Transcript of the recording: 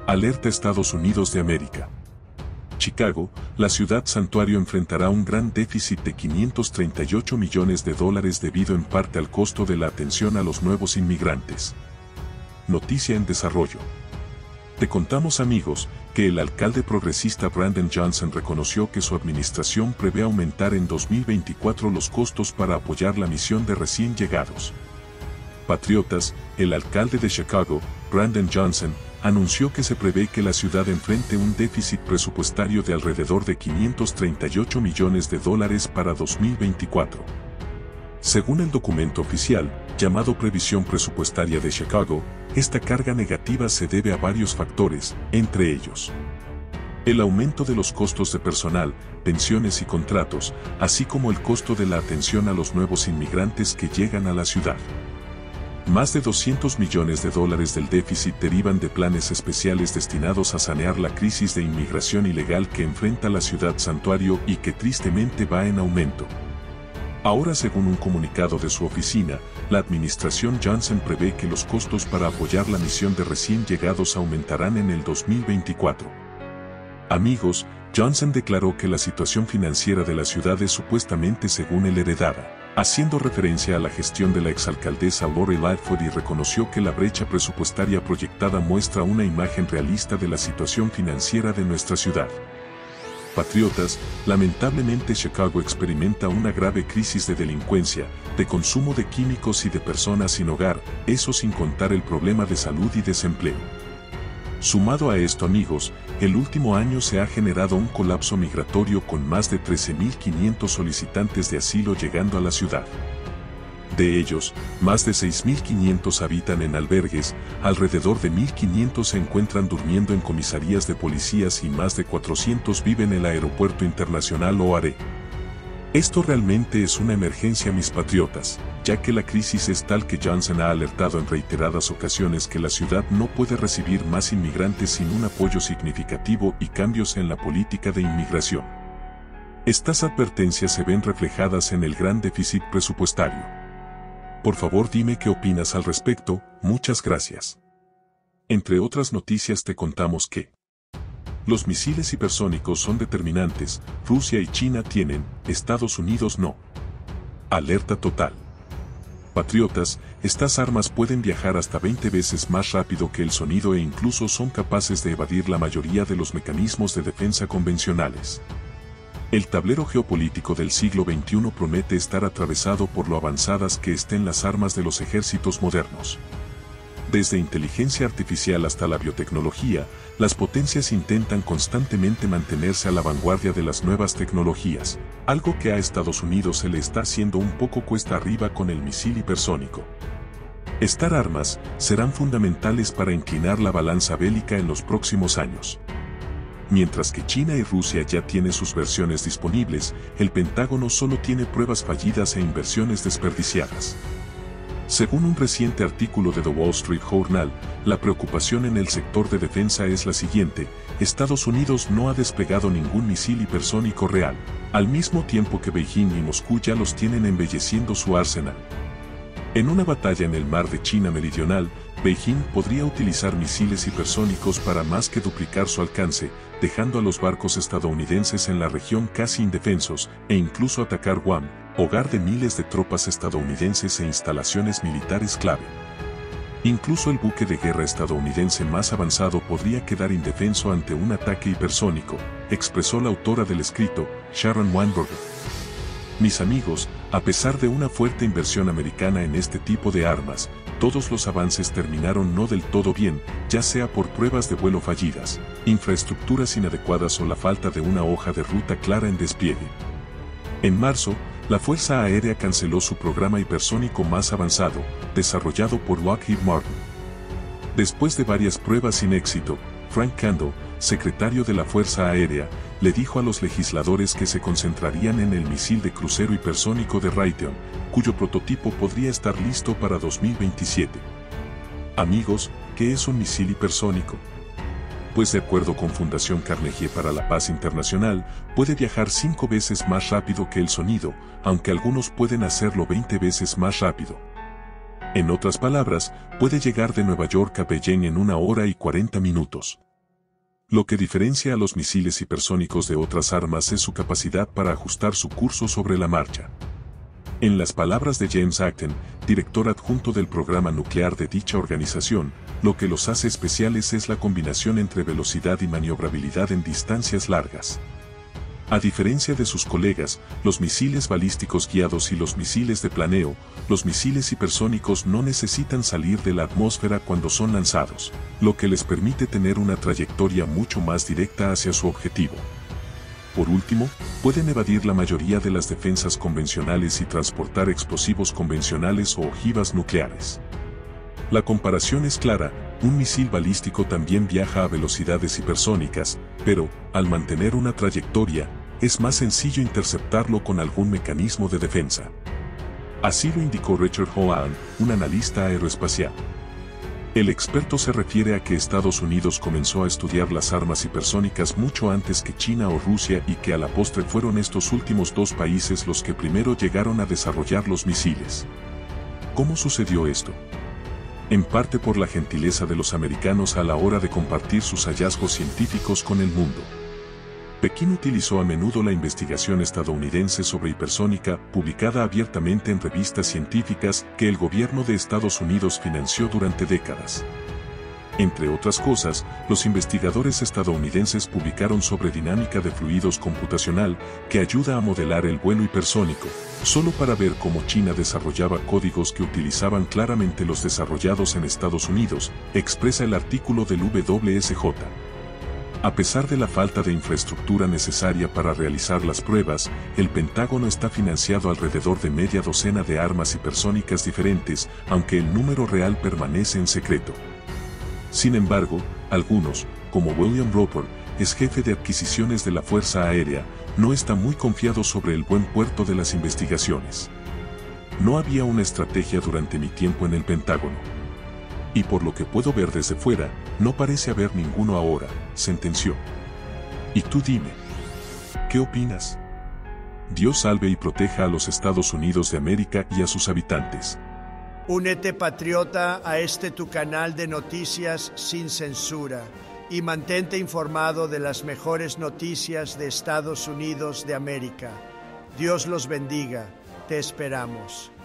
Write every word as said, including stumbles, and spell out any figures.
Alerta Estados Unidos de América. Chicago, la ciudad santuario enfrentará un gran déficit de quinientos treinta y ocho millones de dólares debido en parte al costo de la atención a los nuevos inmigrantes. Noticia en desarrollo. Te contamos, amigos, que el alcalde progresista Brandon Johnson reconoció que su administración prevé aumentar en dos mil veinticuatro los costos para apoyar la misión de recién llegados. Patriotas, el alcalde de Chicago, Brandon Johnson, anunció que se prevé que la ciudad enfrente un déficit presupuestario de alrededor de quinientos treinta y ocho millones de dólares para dos mil veinticuatro. Según el documento oficial, llamado Previsión Presupuestaria de Chicago, esta carga negativa se debe a varios factores, entre ellos el aumento de los costos de personal, pensiones y contratos, así como el costo de la atención a los nuevos inmigrantes que llegan a la ciudad. Más de doscientos millones de dólares del déficit derivan de planes especiales destinados a sanear la crisis de inmigración ilegal que enfrenta la ciudad santuario y que tristemente va en aumento. Ahora, según un comunicado de su oficina, la administración Johnson prevé que los costos para apoyar la misión de recién llegados aumentarán en el dos mil veinticuatro. Amigos, Johnson declaró que la situación financiera de la ciudad es supuestamente según él heredada, haciendo referencia a la gestión de la exalcaldesa Lori Lightfoot, y reconoció que la brecha presupuestaria proyectada muestra una imagen realista de la situación financiera de nuestra ciudad. Patriotas, lamentablemente Chicago experimenta una grave crisis de delincuencia, de consumo de químicos y de personas sin hogar, eso sin contar el problema de salud y desempleo. Sumado a esto, amigos, el último año se ha generado un colapso migratorio con más de trece mil quinientos solicitantes de asilo llegando a la ciudad. De ellos, más de seis mil quinientos habitan en albergues, alrededor de mil quinientos se encuentran durmiendo en comisarías de policías y más de cuatrocientos viven en el Aeropuerto Internacional O R E. Esto realmente es una emergencia, mis patriotas, ya que la crisis es tal que Johnson ha alertado en reiteradas ocasiones que la ciudad no puede recibir más inmigrantes sin un apoyo significativo y cambios en la política de inmigración. Estas advertencias se ven reflejadas en el gran déficit presupuestario. Por favor, dime qué opinas al respecto. Muchas gracias. Entre otras noticias, te contamos que los misiles hipersónicos son determinantes, Rusia y China tienen, Estados Unidos no. Alerta total. Patriotas, estas armas pueden viajar hasta veinte veces más rápido que el sonido e incluso son capaces de evadir la mayoría de los mecanismos de defensa convencionales. El tablero geopolítico del siglo veintiuno promete estar atravesado por lo avanzadas que estén las armas de los ejércitos modernos. Desde inteligencia artificial hasta la biotecnología, las potencias intentan constantemente mantenerse a la vanguardia de las nuevas tecnologías, algo que a Estados Unidos se le está haciendo un poco cuesta arriba con el misil hipersónico. Estas armas serán fundamentales para inclinar la balanza bélica en los próximos años. Mientras que China y Rusia ya tienen sus versiones disponibles, el Pentágono solo tiene pruebas fallidas e inversiones desperdiciadas. Según un reciente artículo de The Wall Street Journal, la preocupación en el sector de defensa es la siguiente: Estados Unidos no ha desplegado ningún misil hipersónico real, al mismo tiempo que Beijing y Moscú ya los tienen embelleciendo su arsenal. En una batalla en el mar de China Meridional, Beijing podría utilizar misiles hipersónicos para más que duplicar su alcance, dejando a los barcos estadounidenses en la región casi indefensos, e incluso atacar Guam, hogar de miles de tropas estadounidenses e instalaciones militares clave. Incluso el buque de guerra estadounidense más avanzado podría quedar indefenso ante un ataque hipersónico, expresó la autora del escrito, Sharon Weinberger. Mis amigos, a pesar de una fuerte inversión americana en este tipo de armas, todos los avances terminaron no del todo bien, ya sea por pruebas de vuelo fallidas, infraestructuras inadecuadas o la falta de una hoja de ruta clara en despliegue. En marzo, la Fuerza Aérea canceló su programa hipersónico más avanzado, desarrollado por Lockheed Martin. Después de varias pruebas sin éxito, Frank Candle, secretario de la Fuerza Aérea, le dijo a los legisladores que se concentrarían en el misil de crucero hipersónico de Raytheon, cuyo prototipo podría estar listo para dos mil veintisiete. Amigos, ¿qué es un misil hipersónico? Pues de acuerdo con Fundación Carnegie para la Paz Internacional, puede viajar cinco veces más rápido que el sonido, aunque algunos pueden hacerlo veinte veces más rápido. En otras palabras, puede llegar de Nueva York a Beijing en una hora y cuarenta minutos. Lo que diferencia a los misiles hipersónicos de otras armas es su capacidad para ajustar su curso sobre la marcha. En las palabras de James Acton, director adjunto del programa nuclear de dicha organización, lo que los hace especiales es la combinación entre velocidad y maniobrabilidad en distancias largas. A diferencia de sus colegas, los misiles balísticos guiados y los misiles de planeo, los misiles hipersónicos no necesitan salir de la atmósfera cuando son lanzados, lo que les permite tener una trayectoria mucho más directa hacia su objetivo. Por último, pueden evadir la mayoría de las defensas convencionales y transportar explosivos convencionales o ojivas nucleares. La comparación es clara, un misil balístico también viaja a velocidades hipersónicas, pero, al mantener una trayectoria, es más sencillo interceptarlo con algún mecanismo de defensa. Así lo indicó Richard Hoahn, un analista aeroespacial. El experto se refiere a que Estados Unidos comenzó a estudiar las armas hipersónicas mucho antes que China o Rusia y que a la postre fueron estos últimos dos países los que primero llegaron a desarrollar los misiles. ¿Cómo sucedió esto? En parte por la gentileza de los americanos a la hora de compartir sus hallazgos científicos con el mundo. Pekín utilizó a menudo la investigación estadounidense sobre hipersónica, publicada abiertamente en revistas científicas que el gobierno de Estados Unidos financió durante décadas. Entre otras cosas, los investigadores estadounidenses publicaron sobre dinámica de fluidos computacional, que ayuda a modelar el vuelo hipersónico, solo para ver cómo China desarrollaba códigos que utilizaban claramente los desarrollados en Estados Unidos, expresa el artículo del W S J. A pesar de la falta de infraestructura necesaria para realizar las pruebas, el Pentágono está financiado alrededor de media docena de armas hipersónicas diferentes, aunque el número real permanece en secreto. Sin embargo, algunos, como William Roper, ex jefe de adquisiciones de la Fuerza Aérea, no está muy confiado sobre el buen puerto de las investigaciones. No había una estrategia durante mi tiempo en el Pentágono. Y por lo que puedo ver desde fuera, no parece haber ninguno ahora, sentenció. Y tú dime, ¿qué opinas? Dios salve y proteja a los Estados Unidos de América y a sus habitantes. Únete, patriota, a este tu canal de noticias sin censura y mantente informado de las mejores noticias de Estados Unidos de América. Dios los bendiga. Te esperamos.